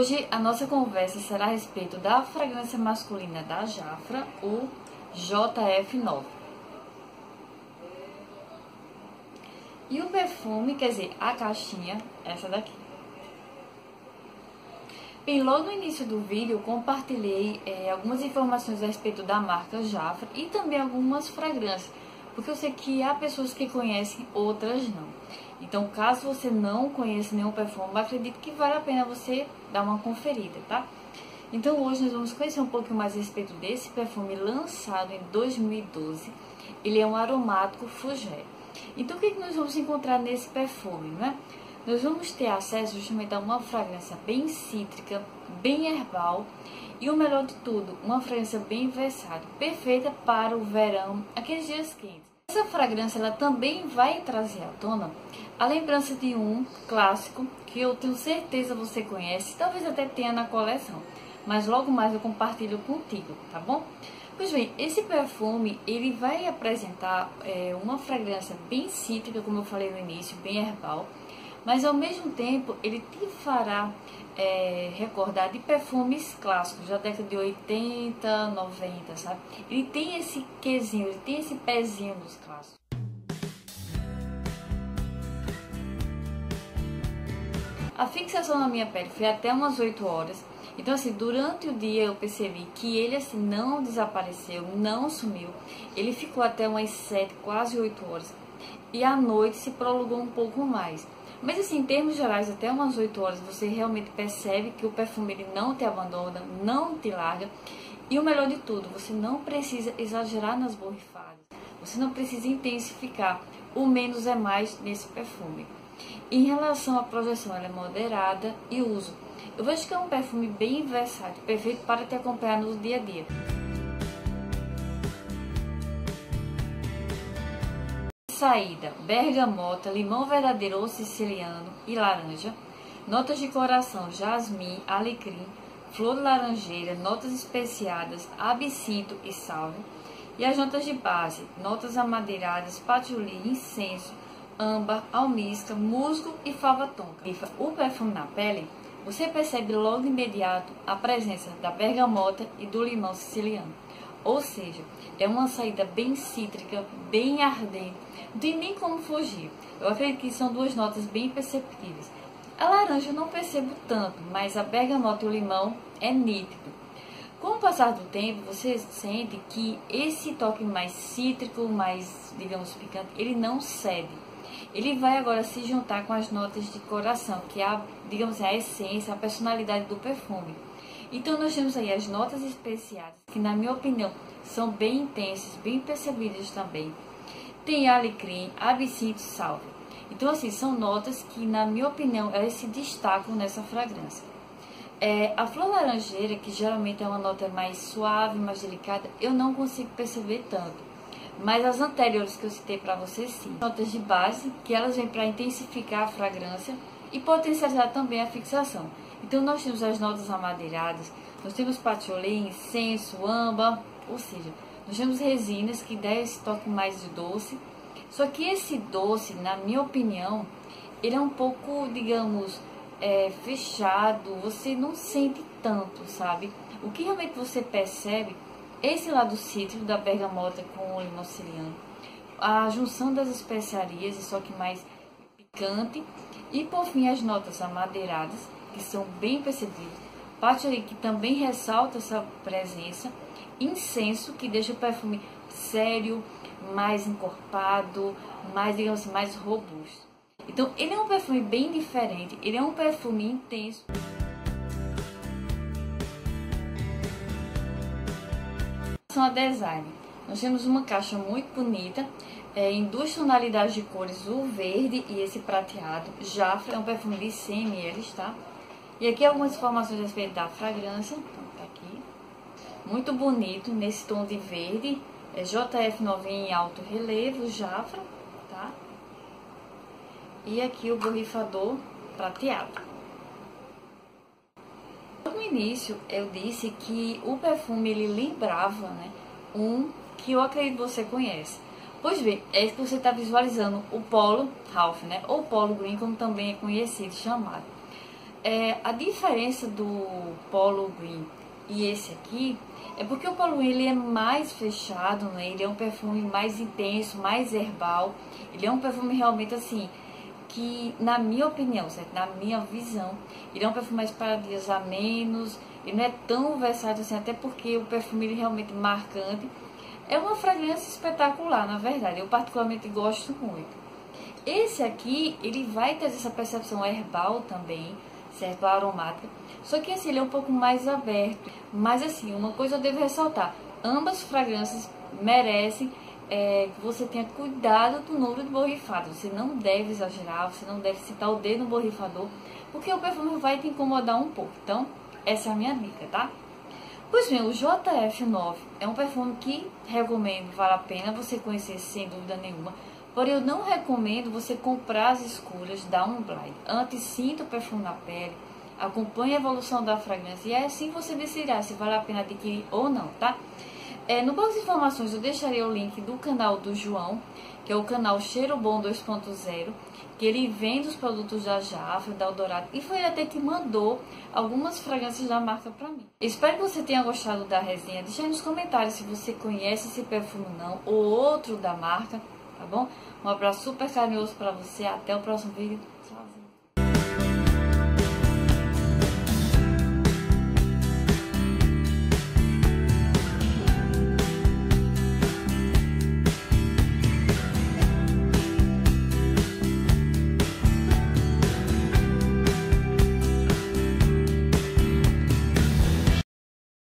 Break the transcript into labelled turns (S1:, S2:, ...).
S1: Hoje a nossa conversa será a respeito da fragrância masculina da Jafra, o JF9. E o perfume, quer dizer, a caixinha, essa daqui. Bem, logo no início do vídeo eu compartilhei algumas informações a respeito da marca Jafra e também algumas fragrâncias, porque eu sei que há pessoas que conhecem, outras não. Então, caso você não conheça nenhum perfume, eu acredito que vale a pena você dar uma conferida, tá? Então, hoje nós vamos conhecer um pouco mais a respeito desse perfume lançado em 2012. Ele é um aromático fougère. Então, o que nós vamos encontrar nesse perfume, né? Nós vamos ter acesso justamente a uma fragrância bem cítrica, bem herbal e o melhor de tudo, uma fragrância bem versátil, perfeita para o verão, aqueles dias quentes. Essa fragrância ela também vai trazer à tona a lembrança de um clássico que eu tenho certeza você conhece, talvez até tenha na coleção, mas logo mais eu compartilho contigo, tá bom? Pois bem, esse perfume ele vai apresentar uma fragrância bem cítrica, como eu falei no início, bem herbal, mas ao mesmo tempo ele te fará recordar de perfumes clássicos da década de 80, 90, sabe? Ele tem esse quezinho, ele tem esse pezinho dos clássicos. A fixação na minha pele foi até umas 8 horas. Então, assim, durante o dia eu percebi que ele, assim, não desapareceu, não sumiu. Ele ficou até umas 7, quase 8 horas. E à noite se prolongou um pouco mais. Mas, assim, em termos gerais, até umas 8 horas, você realmente percebe que o perfume ele não te abandona, não te larga. E o melhor de tudo, você não precisa exagerar nas borrifadas. Você não precisa intensificar. O menos é mais nesse perfume. Em relação à projeção, ela é moderada e uso. Eu vejo que é um perfume bem versátil, perfeito para te acompanhar no dia a dia. Saída: bergamota, limão verdadeiro ou siciliano e laranja. Notas de coração: jasmim, alecrim, flor de laranjeira, notas especiadas, absinto e salve. E as notas de base: notas amadeiradas, patchouli, incenso, âmbar, almíscar, musgo e fava tonka. O perfume na pele, você percebe logo imediato a presença da bergamota e do limão siciliano. Ou seja, é uma saída bem cítrica, bem ardente, não tem nem como fugir. Eu acredito que são duas notas bem perceptíveis. A laranja eu não percebo tanto, mas a bergamota e o limão é nítido. Com o passar do tempo, você sente que esse toque mais cítrico, mais, digamos, picante, ele não cede. Ele vai agora se juntar com as notas de coração, que é, digamos assim, a essência, a personalidade do perfume. Então nós temos aí as notas especiadas, que na minha opinião são bem intensas, bem percebidas também. Tem alecrim, absinto, salve. Então assim, são notas que na minha opinião elas se destacam nessa fragrância. A flor laranjeira, que geralmente é uma nota mais suave, mais delicada, eu não consigo perceber tanto. Mas as anteriores que eu citei para vocês sim. Notas de base, que elas vêm para intensificar a fragrância e potencializar também a fixação. Então nós temos as notas amadeiradas, nós temos patchouli, incenso, âmbar, ou seja, nós temos resinas que dão esse toque mais de doce. Só que esse doce, na minha opinião, ele é um pouco, digamos, fechado, você não sente tanto, sabe? O que realmente você percebe esse lado cítrico da bergamota com o limão siciliano, a junção das especiarias, só que mais picante, e por fim as notas amadeiradas, que são bem percebidas, patchouli, que também ressalta essa presença, incenso, que deixa o perfume sério, mais encorpado, mais, digamos assim, mais robusto. Então ele é um perfume bem diferente, ele é um perfume intenso. A design, nós temos uma caixa muito bonita, em duas tonalidades de cores, o verde e esse prateado. Jafra é um perfume de 100 ml, tá? E aqui algumas informações a respeito da fragrância. Então, tá aqui, muito bonito, nesse tom de verde, JF9 em alto relevo, Jafra, tá? E aqui o borrifador prateado. No início eu disse que o perfume ele lembrava, né, um que eu acredito que você conhece. Pois bem, é que você está visualizando o Polo Ralph, né, ou Polo Green, como também é conhecido, chamado. A diferença do Polo Green e esse aqui é porque o Polo Green ele é mais fechado, né? Ele é um perfume mais intenso, mais herbal. Ele é um perfume realmente assim, que na minha opinião, certo? Na minha visão, ele é um perfume mais para dias a menos. Ele não é tão versátil assim, até porque o perfume ele é realmente marcante. É uma fragrância espetacular, na verdade. Eu particularmente gosto muito. Esse aqui, ele vai ter essa percepção herbal também, certo? Aromática. Só que assim, ele é um pouco mais aberto. Mas assim, uma coisa eu devo ressaltar. Ambas fragrâncias merecem que você tenha cuidado do número de borrifado. Você não deve exagerar, você não deve citar o dedo no borrifador, porque o perfume vai te incomodar um pouco. Então, essa é a minha dica, tá? Pois bem, o JF9 é um perfume que recomendo, vale a pena você conhecer sem dúvida nenhuma. Porém, eu não recomendo você comprar as escuras da Unblind. Antes, sinta o perfume na pele, acompanhe a evolução da fragrância e é assim você decidirá se vale a pena adquirir ou não, tá? No box de informações eu deixarei o link do canal do João, que é o canal Cheiro Bom 2.0, que ele vende os produtos da Jafra, da Eldorado, e foi ele até que mandou algumas fragrâncias da marca pra mim. Espero que você tenha gostado da resenha. Deixa aí nos comentários se você conhece esse perfume ou não, ou outro da marca, tá bom? Um abraço super carinhoso pra você, até o próximo vídeo. Tchauzinho.